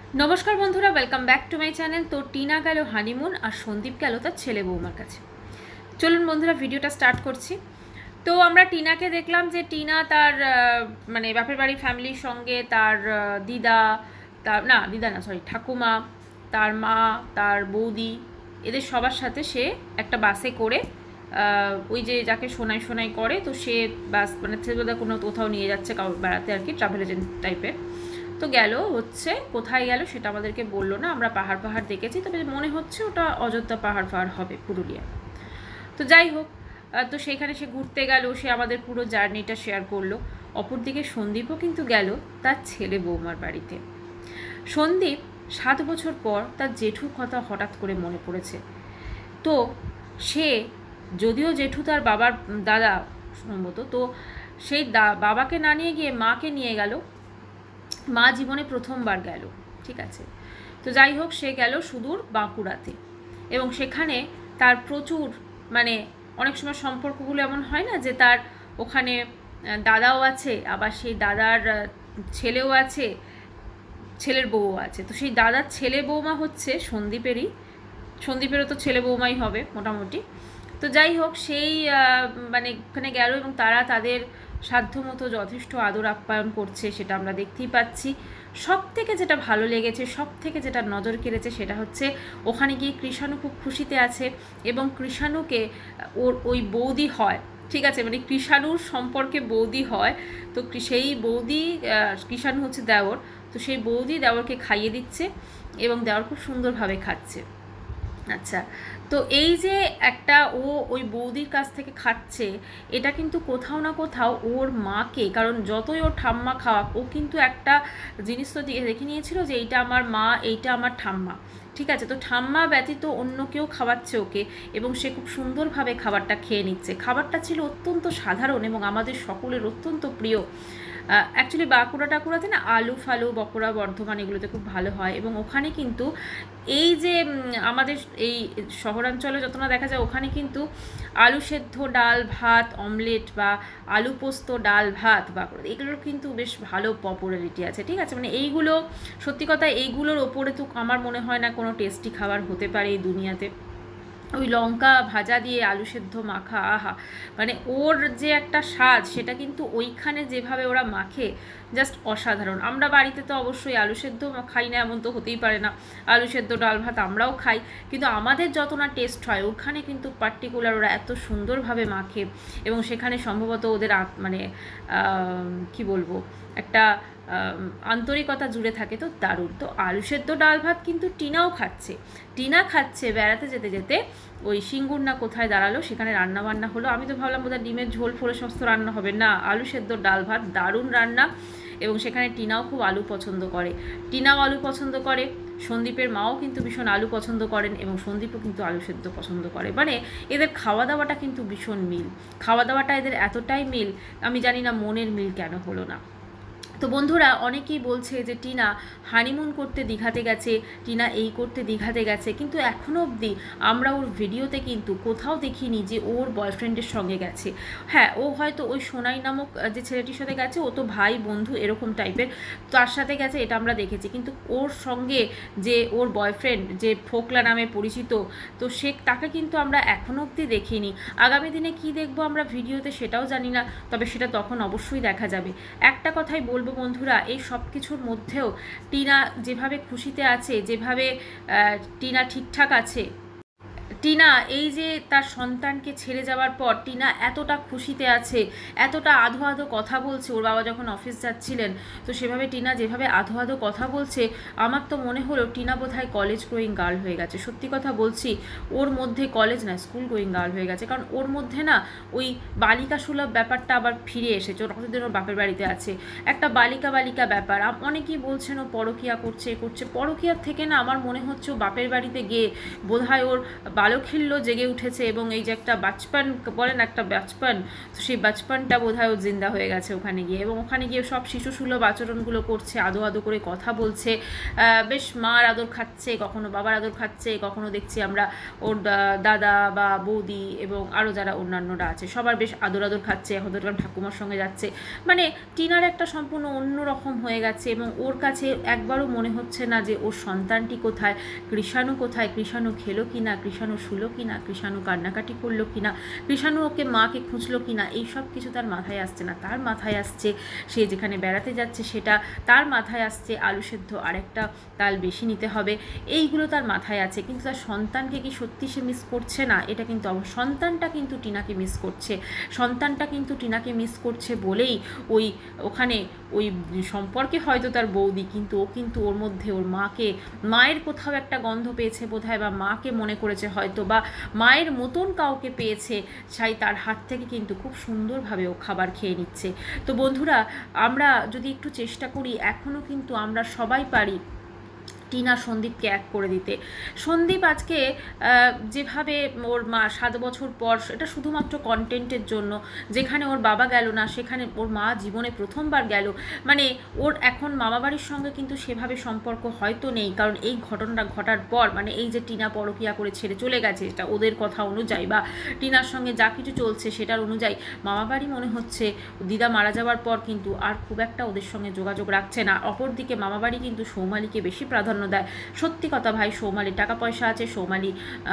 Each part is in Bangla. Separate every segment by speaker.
Speaker 1: নমস্কার বন্ধুরা, welcome back to my channel. তো টিনা গেল হানিমুন আর সন্দীপ গেল তার ছেলে বৌমার কাছে। চলুন বন্ধুরা, ভিডিওটা স্টার্ট করছি। তো আমরা টিনাকে দেখলাম যে টিনা তার মানে বাপের বাড়ি ফ্যামিলির সঙ্গে তার দিদা, তার না দিদা না সরি ঠাকুমা, তার মা, তার বৌদি, এদের সবার সাথে সে একটা বাসে করে ওই যে যাকে সোনাই সোনাই করে, তো সে বাস মানে কোনো কোথাও নিয়ে যাচ্ছে কাউকে বেড়াতে আর কি, ট্রাভেল এজেন্ট টাইপের। তো গেল হচ্ছে, কোথায় গেল সেটা আমাদেরকে বললো না। আমরা পাহাড় পাহাড় দেখেছি, তবে মনে হচ্ছে ওটা অযোধ্যা পাহাড় পাহাড় হবে, পুরুলিয়া। তো যাই হোক, তো সেইখানে সে ঘুরতে গেল, সে আমাদের পুরো জার্নিটা শেয়ার করলো। অপরদিকে সন্দীপও কিন্তু গেল তার ছেলে বৌমার বাড়িতে। সন্দীপ 7 বছর পর তার জেঠুর কথা হঠাৎ করে মনে পড়েছে। তো সে, যদিও জেঠু তার বাবার দাদা সম্ভবত, তো সেই বাবাকে না নিয়ে গিয়ে মাকে নিয়ে গেল। মা জীবনে প্রথমবার গেল, ঠিক আছে। তো যাই হোক, সে গেল সুদূর বাঁকুড়াতে, এবং সেখানে তার প্রচুর মানে অনেক সময় সম্পর্কগুলো এমন হয় না যে তার ওখানে দাদাও আছে, আবার সেই দাদার ছেলেও আছে, ছেলের বউও আছে। তো সেই দাদার ছেলে বৌমা হচ্ছে সন্দীপেরও তো ছেলে বৌমাই হবে মোটামুটি। তো যাই হোক, সেই মানে ওখানে গেল এবং তারা তাদের সাধ্যমতো যথেষ্ট আদর আপ্যায়ন করছে, সেটা আমরা দেখতেই পাচ্ছি। সব থেকে যেটা ভালো লেগেছে, সব থেকে যেটা নজর কেড়েছে, সেটা হচ্ছে ওখানে গিয়ে কৃষাণু খুব খুশিতে আছে, এবং কৃষাণুকে ওর ওই বৌদি হয়, ঠিক আছে, মানে কৃষাণুর সম্পর্কে বৌদি হয়। তো সেই বৌদি, কৃষাণু হচ্ছে দেওর, তো সেই বৌদি দেওরকে খাইয়ে দিচ্ছে এবং দেওর খুব সুন্দরভাবে খাচ্ছে। আচ্ছা, তো এই যে একটা ও ওই বৌদির কাছ থেকে খাচ্ছে, এটা কিন্তু কোথাও না কোথাও ওর মাকে, কারণ যতই ওর ঠাম্মা খাওয়াক, ও কিন্তু একটা জিনিস তো দেখে নিয়েছিল যে এইটা আমার মা, এইটা আমার ঠাম্মা, ঠিক আছে। তো ঠাম্মা ব্যতীত অন্য কেউ খাওয়াচ্ছে ওকে, এবং সে খুব সুন্দরভাবে খাবারটা খেয়ে নিচ্ছে। খাবারটা ছিল অত্যন্ত সাধারণ এবং আমাদের সকলের অত্যন্ত প্রিয়। অ্যাকচুয়ালি বাঁকুড়া টাকুড়াতে না আলু ফালু, বকরা বর্ধমান এগুলোতে খুব ভালো হয়, এবং ওখানে কিন্তু এই যে আমাদের এই শহরাঞ্চলে যত না দেখা যায়, ওখানে কিন্তু আলু সেদ্ধ ডাল ভাত, অমলেট বা আলু পোস্ত ডাল ভাত বাঁকুড়া, এগুলোর কিন্তু বেশ ভালো পপুলারিটি আছে, ঠিক আছে। মানে এইগুলো সত্যি কথা, এইগুলোর ওপরে তো আমার মনে হয় না কোনো টেস্টি খাবার হতে পারে এই দুনিয়াতে। ওই লঙ্কা ভাজা দিয়ে আলু সেদ্ধ মাখা, আহা, মানে ওর যে একটা স্বাদ, সেটা কিন্তু ওইখানে যেভাবে ওরা মাখে, জাস্ট অসাধারণ। আমরা বাড়িতে তো অবশ্যই আলু সেদ্ধ খাই না, এমন তো হতেই পারে না। আলু সেদ্ধ ডাল ভাত আমরাও খাই, কিন্তু আমাদের যত না টেস্ট হয়, ওখানে কিন্তু পার্টিকুলার ওরা এত সুন্দরভাবে মাখে, এবং সেখানে সম্ভবত ওদের মানে কি বলবো, একটা আন্তরিকতা জুড়ে থাকে। তো দারুণ। তো আলু সেদ্ধ ডাল ভাত কিন্তু টিনাও খাচ্ছে। টিনা খাচ্ছে বেড়াতে যেতে যেতে, ওই সিঙ্গুর না কোথায় দাঁড়ালো, সেখানে রান্না বান্না হলো। আমি তো ভাবলাম বোধহয় ডিমের ঝোল ফোলে সমস্ত রান্না হবে, না, আলু সেদ্ধ ডাল ভাত, দারুণ রান্না। এবং সেখানে টিনাও খুব আলু পছন্দ করে, টিনাও আলু পছন্দ করে, সন্দীপের মাও কিন্তু ভীষণ আলু পছন্দ করেন, এবং সন্দীপও কিন্তু আলু সেদ্ধ পছন্দ করে। মানে এদের খাওয়া দাওয়াটা কিন্তু ভীষণ মিল, খাওয়া দাওয়াটা এদের এতটাই মিল, আমি জানি না মনের মিল কেন হলো না। তো বন্ধুরা, অনেকেই বলছে যে টিনা হানিমুন করতে দীঘাতে গেছে, টিনা এই করতে দীঘাতে গেছে, কিন্তু এখনও অবধি আমরা ওর ভিডিওতে কিন্তু কোথাও দেখিনি যে ওর বয়ফ্রেন্ডের সঙ্গে গেছে। হ্যাঁ, ও হয়তো ওই সোনাই নামক যে ছেলেটির সাথে গেছে, ও তো ভাই বন্ধু এরকম টাইপের, তার সাথে গেছে, এটা আমরা দেখেছি, কিন্তু ওর সঙ্গে যে ওর বয়ফ্রেন্ড যে ফোকলা নামে পরিচিত, তো সে তাকে কিন্তু আমরা এখনও অবধি দেখিনি। আগামী দিনে কি দেখবো আমরা ভিডিওতে সেটাও জানি না, তবে সেটা তখন অবশ্যই দেখা যাবে। একটা কথাই বলবো বন্ধুরা, এই সব কিছুর মধ্যেও টিনা যেভাবে খুশিতে আছে, যেভাবে টিনা ঠিকঠাক আছে, টিনা এই যে তার সন্তানকে ছেড়ে যাওয়ার পর টিনা এতটা খুশিতে আছে, এতটা আধো আধো কথা বলছে। ওর বাবা যখন অফিস যাচ্ছিলেন, তো সেভাবে টিনা যেভাবে আধো আধো কথা বলছে, আমার তো মনে হলো টিনা বোধহয় কলেজ গোয়িং গার্ল হয়ে গেছে। সত্যি কথা বলছি, ওর মধ্যে কলেজ না, স্কুল গোয়িং গার্ল হয়ে গেছে, কারণ ওর মধ্যে না ওই বালিকা সুলভ ব্যাপারটা আবার ফিরে এসেছে। ওর কতদিন ওর বাপের বাড়িতে আছে, একটা বালিকা বালিকা ব্যাপার। অনেকেই বলছেন ও পরকিয়া করছে, পরকিয়ার থেকে না আমার মনে হচ্ছে ও বাপের বাড়িতে গিয়ে বোধহয় ওর বালক খিল্য জেগে উঠেছে এবং এই যে একটা বাচপান বলেন, একটা বাচপান, তো সেই বাচপানটা বোধহয় ও জিন্দা হয়ে গেছে ওখানে গিয়ে। এবং ওখানে গিয়ে সব শিশুসুলভ আচরণগুলো করছে, আদো আদো করে কথা বলছে, বেশ মার আদর খাচ্ছে, কখনো বাবার আদর খাচ্ছে, কখনো দেখছি আমরা ওর দাদা বা বৌদি এবং আরও যারা অন্যান্যরা আছে সবার বেশ আদর আদর খাচ্ছে, হয়তো ঠাকুমার সঙ্গে যাচ্ছে। মানে টিনার একটা সম্পূর্ণ অন্যরকম হয়ে গেছে এবং ওর কাছে একবারও মনে হচ্ছে না যে ওর সন্তানটি কোথায়, কৃষাণু কোথায়, কৃষাণু খেলো কি না, কৃষাণু শুলো কি না, কৃষাণু কান্নাকাটি করলো কি না, কৃষাণু ওকে মাকে খুঁজলো কি না, এই সব কিছু তার মাথায় আসছে না। তার মাথায় আসছে সে যেখানে বেড়াতে যাচ্ছে সেটা, তার মাথায় আসছে আলু সেদ্ধ আরেকটা তাল বেশি নিতে হবে, এইগুলো তার মাথায় আছে। কিন্তু তার সন্তানকে কি সত্যি সে মিস করছে না? এটা কিন্তু সন্তানটা কিন্তু টিনাকে মিস করছে, সন্তানটা কিন্তু টিনাকে মিস করছে বলেই ওখানে ওই সম্পর্কে হয়তো তার বৌদি, কিন্তু ও কিন্তু ওর মধ্যে ওর মায়ের কোথাও একটা গন্ধ পেয়েছে বোধহয়, বা মাকে মনে করেছে হয়তো, বা মায়ের মতন কাউকে পেয়েছে, তাই তার হাত থেকে কিন্তু খুব সুন্দরভাবে ও খাবার খেয়ে নিচ্ছে। তো বন্ধুরা, আমরা যদি একটু চেষ্টা করি, এখনও কিন্তু আমরা সবাই পারি টিনা সন্দীপকে এক করে দিতে। সন্দীপ আজকে যেভাবে ওর মা 7 বছর পর, এটা শুধুমাত্র কন্টেন্টের জন্য, যেখানে ওর বাবা গেল না সেখানে ওর মা জীবনে প্রথমবার গেল, মানে ওর এখন মামাবাড়ির সঙ্গে কিন্তু সেভাবে সম্পর্ক হয়তো নেই, কারণ এই ঘটনাটা ঘটার পর, মানে এই যে টিনা পরকীয়া করে ছেড়ে চলে গেছে, এটা ওদের কথা অনুযায়ী বা টিনার সঙ্গে যা কিছু চলছে সেটার অনুযায়ী মামাবাড়ি মনে হচ্ছে দিদা মারা যাওয়ার পর কিন্তু আর খুব একটা ওদের সঙ্গে যোগাযোগ রাখছে না। অপরদিকে মামাবাড়ি কিন্তু সৌমালিকে বেশি প্রাধান্য দেয়। সত্যি কথা ভাই, সৌমালির টাকা পয়সা আছে, সৌমালি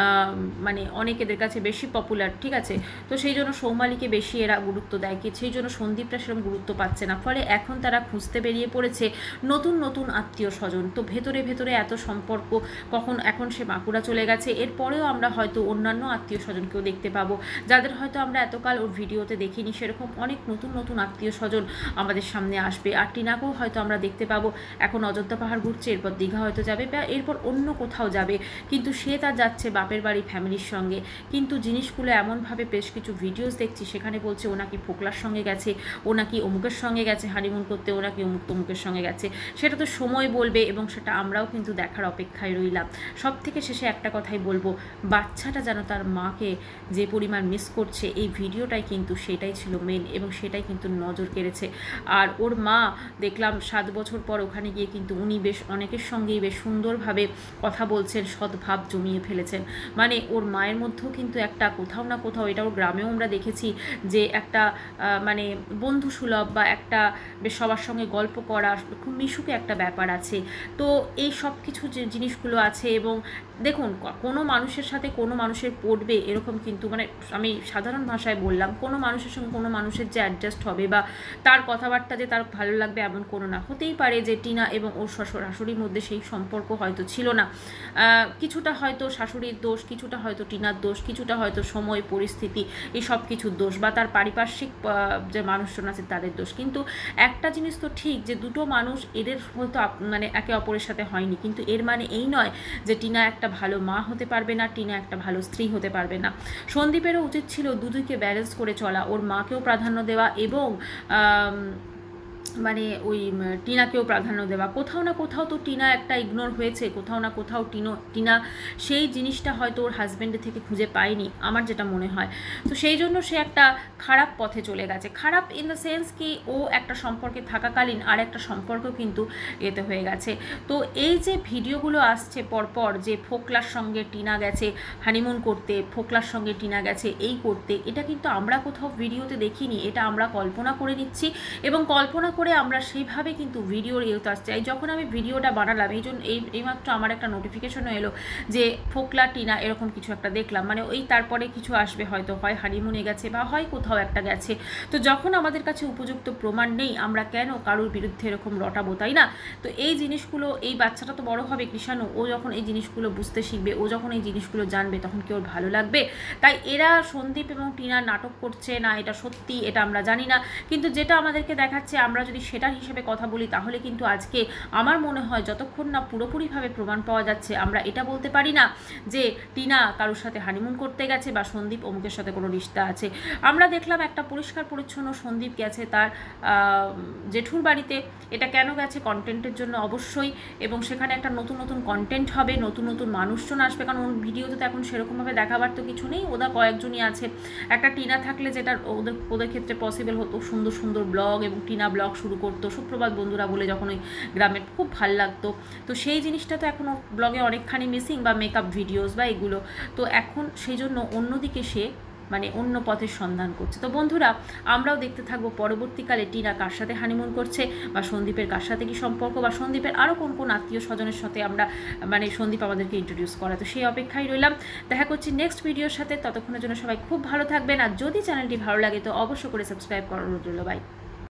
Speaker 1: মানে অনেকেদের কাছে বেশি পপুলার, ঠিক আছে, তো সেই জন্য সৌমালিকে বেশি এরা গুরুত্ব দেয়, কি সেই জন্য সন্দীপটা সেরকম গুরুত্ব পাচ্ছে না। ফলে এখন তারা খুঁজতে বেরিয়ে পড়েছে নতুন নতুন আত্মীয় স্বজন। তো ভেতরে ভেতরে এত সম্পর্ক, কখন এখন সে বাঁকুড়া চলে গেছে, এরপরেও আমরা হয়তো অন্যান্য আত্মীয় স্বজনকেও দেখতে পাবো, যাদের হয়তো আমরা এতকাল ওর ভিডিওতে দেখিনি, সেরকম অনেক নতুন নতুন আত্মীয় স্বজন আমাদের সামনে আসবে। আর টিনাকেও হয়তো আমরা দেখতে পাবো, এখন অযোধ্যা পাহাড় ঘুরছে, এরপর দীঘা হয়তো যাবে বা এরপর অন্য কোথাও যাবে, কিন্তু সে তার যাচ্ছে বাপের বাড়ি ফ্যামিলির সঙ্গে। কিন্তু জিনিসগুলো এমনভাবে বেশ কিছু ভিডিওস দেখছি, সেখানে বলছে ও নাকি ফোকলার সঙ্গে গেছে, ও নাকি অমুকের সঙ্গে গেছে হানিমুন করতে, ও নাকি অমুক তমুকের সঙ্গে গেছে। সেটা তো সময় বলবে এবং সেটা আমরাও কিন্তু দেখার অপেক্ষায় রইলাম। সব থেকে শেষে একটা কথাই বলবো, বাচ্চাটা যেন তার মাকে যে পরিমাণ মিস করছে, এই ভিডিওটাই কিন্তু সেটাই ছিল মেন এবং সেটাই কিন্তু নজর কেড়েছে। আর ওর মা দেখলাম 7 বছর পর ওখানে গিয়ে কিন্তু উনি বেশ অনেকের সঙ্গেই বেশ সুন্দরভাবে কথা বলছেন, সদ্ভাব জমিয়ে ফেলেছেন। মানে ওর মায়ের মধ্যেও কিন্তু একটা কোথাও না কোথাও, এটা ওর গ্রামেও আমরা দেখেছি যে একটা মানে বন্ধুসুলভ বা একটা বেশ সবার সঙ্গে গল্প করা, খুব মিশুকে একটা ব্যাপার আছে। তো এই সব কিছু যে জিনিসগুলো আছে, এবং দেখুন কোনো মানুষের সাথে কোনো মানুষের পড়বে এরকম কিন্তু, মানে আমি সাধারণ ভাষায় বললাম, কোনো মানুষের সঙ্গে কোনো মানুষের যে অ্যাডজাস্ট হবে বা তার কথাবার্তা যে তার ভালো লাগবে এমন কোনো না। হতেই পারে যে টিনা এবং ওর শাশুড়ির মধ্যে সেই সম্পর্ক হয়তো ছিল না, কিছুটা হয়তো শাশুড়ির দোষ, কিছুটা হয়তো টিনার দোষ, কিছুটা হয়তো সময় পরিস্থিতি, এই সব কিছুর দোষ, বা তার পারিপার্শ্বিক যে মানুষজন আছে তাদের দোষ। কিন্তু একটা জিনিস তো ঠিক যে দুটো মানুষ এদের হয়তো মানে একে অপরের সাথে হয়নি, কিন্তু এর মানে এই নয় যে টিনা একটা ভালো মা হতে পারবে না, টিনা একটা ভালো স্ত্রী হতে পারবে না। সন্দীপেরও উচিত ছিল দুদিকে ব্যালেন্স করে চলা, ওর মাকেও প্রাধান্য দেওয়া এবং মানে ওই টিনাকেও প্রাধান্য দেওয়া। কোথাও না কোথাও তো টিনা একটা ইগনোর হয়েছে, কোথাও না কোথাও টিনা সেই জিনিসটা হয়তো ওর হাজব্যান্ডের থেকে খুঁজে পায়নি, আমার যেটা মনে হয়। তো সেই জন্য সে একটা খারাপ পথে চলে গেছে। খারাপ ইন দ্য সেন্স কি, ও একটা সম্পর্কে থাকাকালীন আর একটা সম্পর্ক কিন্তু এতে হয়ে গেছে। তো এই যে ভিডিওগুলো আসছে পরপর, যে ফোকলার সঙ্গে টিনা গেছে হানিমুন করতে, ফোকলার সঙ্গে টিনা গেছে এই করতে, এটা কিন্তু আমরা কোথাও ভিডিওতে দেখিনি, এটা আমরা কল্পনা করে নিচ্ছি এবং কল্পনা করে আমরা সেইভাবে কিন্তু ভিডিওর ইয়েতে আসছে। যখন আমি ভিডিওটা বানালাম, এইমাত্র আমার একটা নোটিফিকেশনও এলো যে ফোকলা টিনা এরকম কিছু একটা দেখলাম, মানে ওই তারপরে কিছু আসবে, হয়তো হয় হানিমুনে গেছে বা হয় কোথাও একটা গেছে। তো যখন আমাদের কাছে উপযুক্ত প্রমাণ নেই, আমরা কেন কারোর বিরুদ্ধে এরকম রটাবো, তাই না? তো এই জিনিসগুলো, এই বাচ্চাটা তো বড় হবে কৃষাণু, ও যখন এই জিনিসগুলো বুঝতে শিখবে, ও যখন এই জিনিসগুলো জানবে, তখন কি ওর ভালো লাগবে? তাই এরা সন্দীপ এবং টিনা নাটক করছে না, এটা সত্যি, এটা আমরা জানি না, কিন্তু যেটা আমাদেরকে দেখাচ্ছে, আমরা যদি সেটার হিসেবে কথা বলি তাহলে কিন্তু আজকে আমার মনে হয় যতক্ষণ না পুরোপুরিভাবে প্রমাণ পাওয়া যাচ্ছে আমরা এটা বলতে পারি না যে টিনা কারোর সাথে হানিমুন করতে গেছে বা সন্দীপ অমুকের সাথে কোনো রিশতা আছে। আমরা দেখলাম একটা পরিষ্কার পরিচ্ছন্ন সন্দীপ গেছে তার জেঠুর বাড়িতে। এটা কেন গেছে? কন্টেন্টের জন্য অবশ্যই, এবং সেখানে একটা নতুন নতুন কন্টেন্ট হবে, নতুন নতুন মানুষজন আসবে, কারণ ওর ভিডিওতে তো এখন সেরকমভাবে দেখাবার তো কিছু নেই, ওরা কয়েকজনই আছে। একটা টিনা থাকলে যেটা ওদের ক্ষেত্রে পসিবল হতো, সুন্দর সুন্দর ব্লগ, এবং টিনা ব্লগ শুরু করতো সুপ্রভাত বন্ধুরা বলে যখন ওই গ্রামের, খুব ভাল লাগতো। তো সেই জিনিসটা তো এখন ব্লগে অনেকখানি মিসিং, বা মেকআপ ভিডিওস বা এগুলো। তো এখন সেই জন্য অন্যদিকে সে মানে অন্য পথের সন্ধান করছে। তো বন্ধুরা, আমরাও দেখতে থাকবো পরবর্তীকালে টিনা কার সাথে হানিমুন করছে, বা সন্দীপের কার সাথে কী সম্পর্ক, বা সন্দীপের আরও কোন কোন আত্মীয় স্বজনের সাথে আমরা মানে সন্দীপ আমাদেরকে ইন্ট্রোডিউস করা। তো সেই অপেক্ষায় রইলাম, দেখা করছি নেক্সট ভিডিওর সাথে। ততক্ষণের জন্য সবাই খুব ভালো থাকবেন, আর যদি চ্যানেলটি ভালো লাগে তো অবশ্যই করে সাবস্ক্রাইব করার অনুরোধ রইল। বাই।